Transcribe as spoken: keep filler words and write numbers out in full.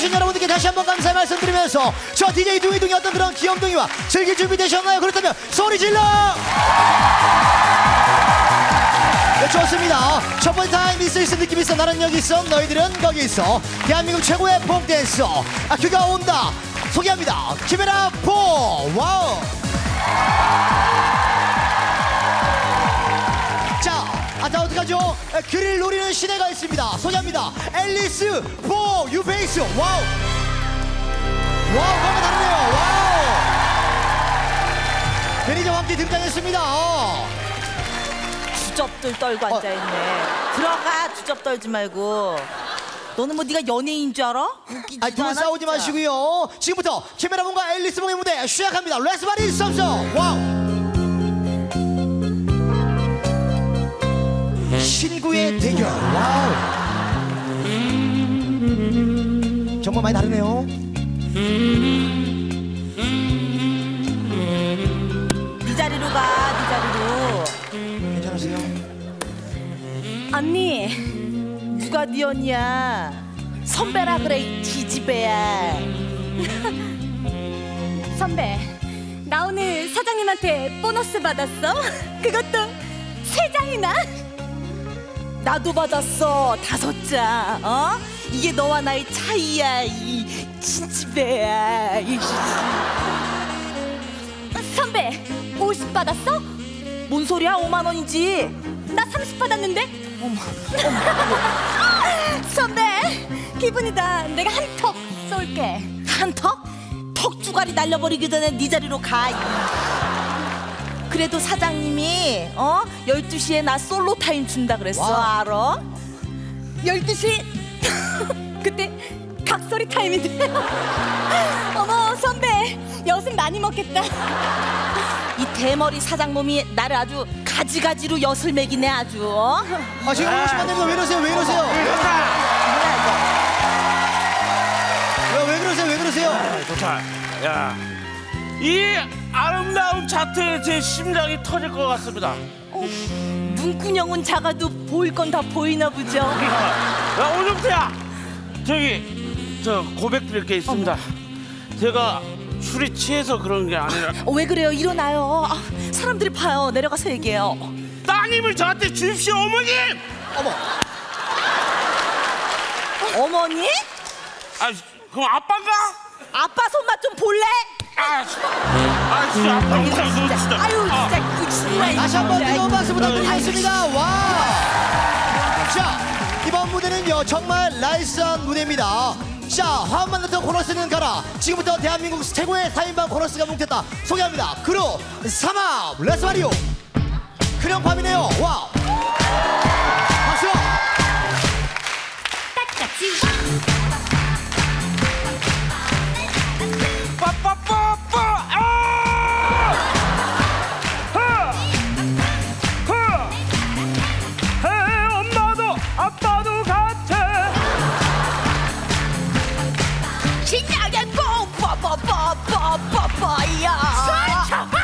오신 여러분들께 다시 한번 감사의 말씀드리면서 저 디제이 둥이둥이 어떤 그런 귀염둥이와 즐길 준비 되셨나요? 그렇다면 소리 질러! 네, 좋습니다. 첫 번째 타임 있어 있어 느낌 있어 나는 여기 있어 너희들은 거기 있어 대한민국 최고의 폼 댄서 아, 그가 온다 소개합니다. 키메라 폼 와우. 자, 아, 자 어떡하죠? 그릴 노리는 시대가 있습니다. 소개합니다. 앨리스 폼 유페이스 와우. 와우, 뭔가 다르네요. 와우. 매니저와 함께 등장했습니다. 어. 주접들 떨고 어. 앉아있네. 들어가, 주접 떨지 말고. 너는 뭐 네가 연예인 줄 알아? 웃기지도 아, 두 분 않아, 싸우지 진짜. 마시고요. 지금부터 캐메라몬과 앨리스 몽의 무대 시작합니다. 렛츠 바디 썸썸. 와우. 신구의 대결. 와우. 정말 많이 다르네요. 네 자리로 가, 네 자리로. 괜찮으세요? 언니, 누가 네 언니야? 선배라 그래, 이 지지배야. 선배, 나 오늘 사장님한테 보너스 받았어? 그것도 세 장이나? 나도 받았어, 다섯 장. 어? 이게 너와 나의 차이야, 이 지지배야. 이 선배, 오십 받았어? 뭔 소리야? 오만 원이지. 나 삼십 받았는데? 어머, 선배, 기분이다. 내가 한 턱 쏠게. 한 턱? 턱 주가리 날려버리기 전에 네 자리로 가. 그래도 사장님이 어? 열두 시에 나 솔로 타임 준다 그랬어. 와. 알아? 열두 시? 그때 각소리 타임인데. 어머, 선배, 엿을 많이 먹겠다. 이 대머리 사장놈이 나를 아주 가지가지로 엿을 먹이네 아주. 어? 아, 지금 오십 만 됩니다. 왜 이러세요? 왜 이러세요? 왜, 왜 그러세요? 왜 그러세요? 아, 좋다. 야, 이 아름다운 차트에 제 심장이 터질 것 같습니다. 어, 눈구녕은 작아도 보일 건 다 보이나 보죠. 야, 오정태야, 저기 저 고백드릴 게 있습니다. 제가 술이 취해서 그런 게 아니라. 어, 왜 그래요? 일어나요. 아, 사람들이 봐요. 내려가서 얘기해요. 따님을 저한테 주십시오, 어머님. 어머. 어머니? 아, 그럼 아빠가? 아빠 손맛 좀 볼래? 아, 씨. 아, 진짜 아빠 아유, 못하겠어, 진짜. 진짜. 아유, 아. 진짜. 이거 정말. 다시 한번 진짜. 뜨거운 박수 부탁드리겠습니다. 아유, 와. 자, 이번 무대는요 정말 나이스한 무대입니다. 자, 화음만 넣던 코러스는 가라. 지금부터 대한민국 최고의 사 인방 코러스가 뭉쳤다. 소개합니다. 그루 삼합 렛츠 마리오. 그냥 밤이네요. 와우. 박수. 딱같이 빠빠빠빠. 아! 하! 하! 해, 엄마도 아빠도 같아. 신나게 뽕! 뽀뽀뽀뽀뽀뽀야! 차!